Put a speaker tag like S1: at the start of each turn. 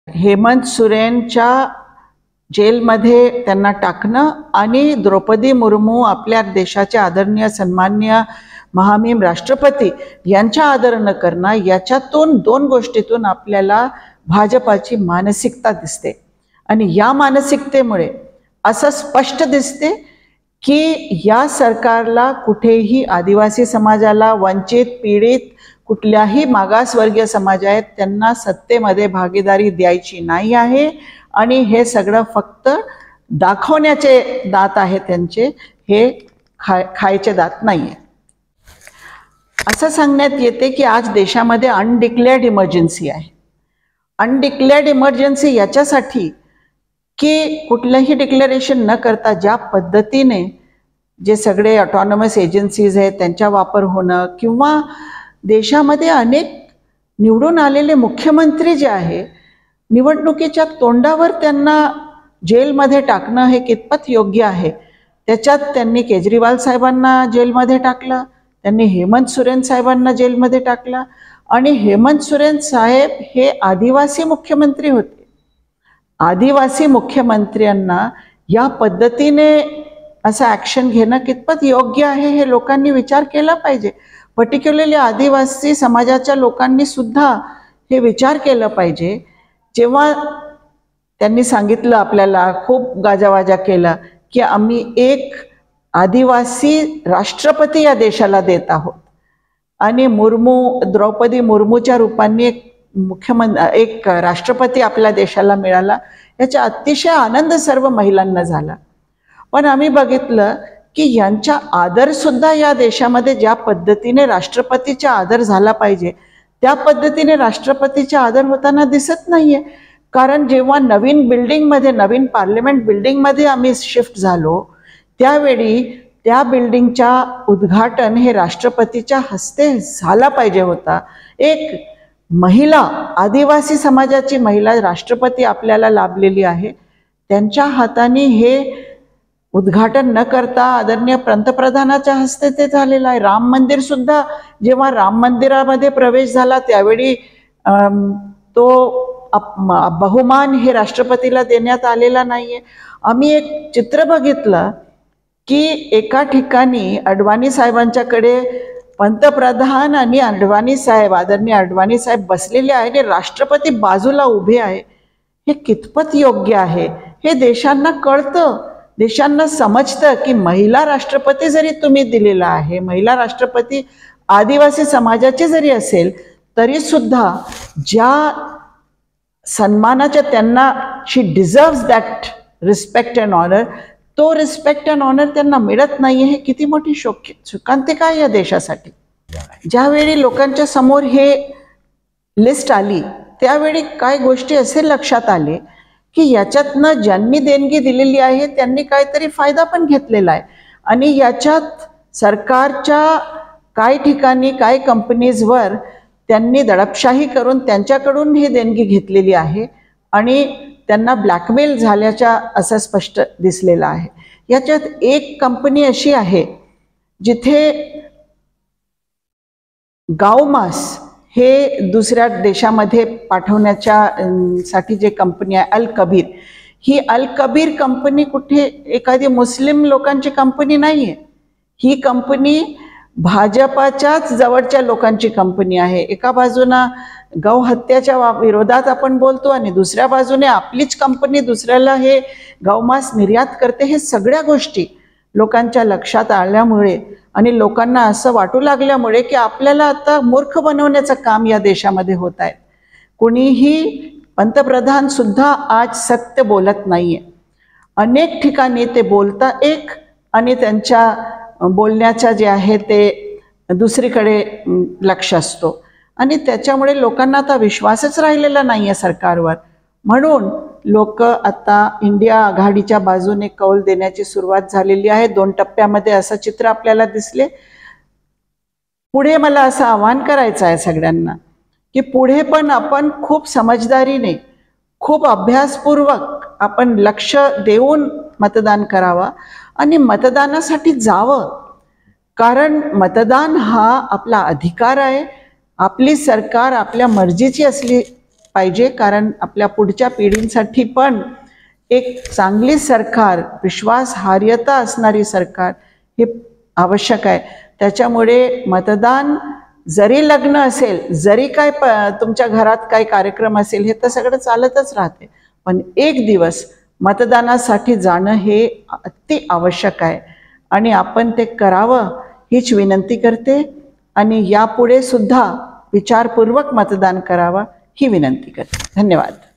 S1: हेमंत सोरेनच्या जेलमध्ये त्यांना टाकणं आणि द्रौपदी मुर्मू आपल्या देशाचे आदरणीय सन्माननीय महामहिम राष्ट्रपती यांच्या आदर न करणं, याच्यातून दोन गोष्टीतून आपल्याला भाजपाची मानसिकता दिसते. आणि या मानसिकतेमुळे असं स्पष्ट दिसते की या सरकारला कुठेही आदिवासी समाजाला, वंचित, पीडित, कुठल्याही मागासवर्गीय समाज आहेत त्यांना सत्तेमध्ये भागीदारी द्यायची नाही आहे. आणि हे सगळं फक्त दाखवण्याचे दात आहे त्यांचे, हे खायचे दात नाही आहे. असं सांगण्यात येते की आज देशामध्ये अनडिक्लेअर्ड इमर्जन्सी आहे. अनडिक्लेअर्ड इमर्जन्सी याच्यासाठी की कुठलंही डिक्लेरेशन न करता ज्या पद्धतीने जे सगळे ऑटोनॉमस एजन्सीज आहेत त्यांचा वापर होणं, किंवा देशामध्ये अनेक निवडून आलेले मुख्यमंत्री जे आहे निवडणुकीच्या तोंडावर त्यांना जेलमध्ये टाकणं हे कितपत योग्य आहे. त्याच्यात त्यांनी केजरीवाल साहेबांना जेलमध्ये टाकलं, त्यांनी हेमंत सोरेन साहेबांना जेलमध्ये टाकलं. आणि हेमंत सोरेन साहेब हे आदिवासी मुख्यमंत्री होते. आदिवासी मुख्यमंत्र्यांना या पद्धतीने असं ॲक्शन घेणं कितपत योग्य आहे हे लोकांनी विचार केला पाहिजे. पर्टिक्युलरली आदिवासी समाजाच्या लोकांनी सुद्धा हे विचार केलं पाहिजे. जेव्हा त्यांनी सांगितलं, आपल्याला खूप गाजावाजा केला की आम्ही एक आदिवासी राष्ट्रपती या देशाला देत आहोत आणि द्रौपदी मुर्मूच्या रूपाने एक राष्ट्रपती आपल्या देशाला मिळाला, याचा अतिशय आनंद सर्व महिलांना झाला. पण आम्ही बघितलं की यांचा आदर सुद्धा या देशामध्ये ज्या पद्धतीने राष्ट्रपतीचा आदर झाला पाहिजे त्या पद्धतीने राष्ट्रपतीचा आदर होताना दिसत नाहीये. कारण जेव्हा नवीन बिल्डिंगमध्ये, नवीन पार्लमेंट बिल्डिंगमध्ये आम्ही शिफ्ट झालो त्यावेळी त्या बिल्डिंगच्या उद्घाटन हे राष्ट्रपतीच्या हस्ते झाला पाहिजे होता. एक महिला, आदिवासी समाजाची महिला राष्ट्रपती आपल्याला लाभलेली आहे, त्यांच्या हाताने हे उद्घाटन न करता आदरणीय पंतप्रधानाच्या हस्ते ते झालेलं आहे. राम मंदिर सुद्धा जेव्हा राम मंदिरामध्ये प्रवेश झाला त्यावेळी तो बहुमान हे राष्ट्रपतीला देण्यात आलेला नाहीये. आम्ही एक चित्र बघितलं की एका ठिकाणी अडवाणी साहेबांच्याकडे पंतप्रधान आणि आदरणीय अडवाणी साहेब बसलेले आहे आणि राष्ट्रपती बाजूला उभे आहे. हे कितपत योग्य आहे हे देशांना कळतं, देशांना समजतं की महिला राष्ट्रपती जरी तुम्ही दिलेला आहे, महिला राष्ट्रपती आदिवासी समाजाची जरी असेल तरी सुद्धा ज्या सन्मानाच्या त्यांना she deserves that respect and honour, तो रिस्पेक्ट अँड ऑनर त्यांना मिळत नाही. हे किती मोठी शोकांतिका आहे या देशासाठी. ज्यावेळी लोकांच्या समोर हे लिस्ट आली त्यावेळी काय गोष्टी असे लक्षात आले की याच्यातनं ज्यांनी देणगी दिलेली आहे त्यांनी काहीतरी फायदा पण घेतलेला आहे. आणि याच्यात सरकारच्या काही ठिकाणी काही कंपनीजवर त्यांनी दडपशाही करून त्यांच्याकडून ही देणगी घेतलेली आहे आणि त्यांना ब्लॅकमेल झाल्याच्या असं स्पष्ट दिसलेलं आहे. याच्यात एक कंपनी अशी आहे जिथे गावमास हे दुसऱ्या देशामध्ये पाठवण्यासाठी जे कंपनी आहे अल कबीर, ही अल कबीर कंपनी कुठे एखादी मुस्लिम लोकांची कंपनी नाही आहे. ही कंपनी भाजपाच्याच जवळच्या लोकांची कंपनी आहे. एका बाजूनं गौहत्याच्या विरोधात आपण बोलतो आणि दुसऱ्या बाजूने आपलीच कंपनी दुसऱ्याला हे गौमांस निर्यात करते. हे सगळ्या गोष्टी लोकांच्या लक्षात आल्यामुळे आणि लोकांना असं वाटू लागल्यामुळे की आपल्याला आता मूर्ख बनवण्याचं काम या देशामध्ये होत आहे. कोणीही पंतप्रधान सुद्धा आज सत्य बोलत नाहीये. अनेक ठिकाणी ते बोलता एक आणि त्यांच्या बोलण्याचा जे आहे ते दुसरीकडे लक्ष असतो आणि त्याच्यामुळे लोकांना आता विश्वासच राहिलेला नाही आहे सरकारवर. म्हणून लोक आता इंडिया आघाडीच्या बाजूने कौल देण्याची सुरुवात झालेली आहे. 2 टप्प्यामध्ये असं चित्र आपल्याला दिसले. पुढे मला असं आवाहन करायचं आहे सगळ्यांना की पुढे पण आपण खूप समजदारीने, खूप अभ्यासपूर्वक आपण लक्ष देऊन मतदान करावं आणि मतदानासाठी जावं. कारण मतदान हा आपला अधिकार आहे. आपली सरकार आपल्या मर्जीची असली पाहिजे, कारण आपल्या पुढच्या पिढींसाठी पण एक चांगली सरकार, विश्वासार्हता असणारी सरकार हे आवश्यक आहे. त्याच्यामुळे मतदान, जरी लग्न असेल, जरी काय तुमच्या घरात काही कार्यक्रम असेल, हे तर सगळं चालतच राहते, पण एक दिवस मतदानासाठी जाणं हे अति आवश्यक आहे आणि आपण ते करावं हीच विनंती करते आणि यापुढे सुद्धा विचारपूर्वक मतदान करावं ही विनंती करते. धन्यवाद.